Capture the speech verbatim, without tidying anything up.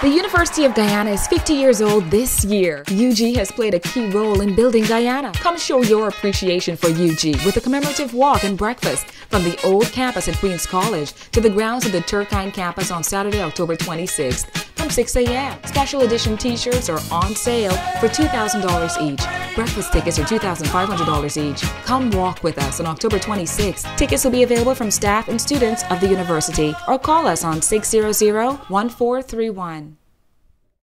The University of Guyana is fifty years old this year. U G has played a key role in building Guyana. Come show your appreciation for U G with a commemorative walk and breakfast from the old campus at Queens College to the grounds of the Turkeyen Campus on Saturday, October twenty-sixth from six A M Special edition t-shirts are on sale for two thousand dollars each. Breakfast tickets are two thousand five hundred dollars each. Come walk with us on October twenty-sixth. Tickets will be available from staff and students of the university or call us on six hundred, one four three one.